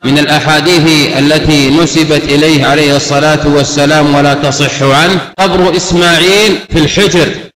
من الأحاديث التي نسبت إليه عليه الصلاة والسلام ولا تصح عنه قبر إسماعيل في الحجر،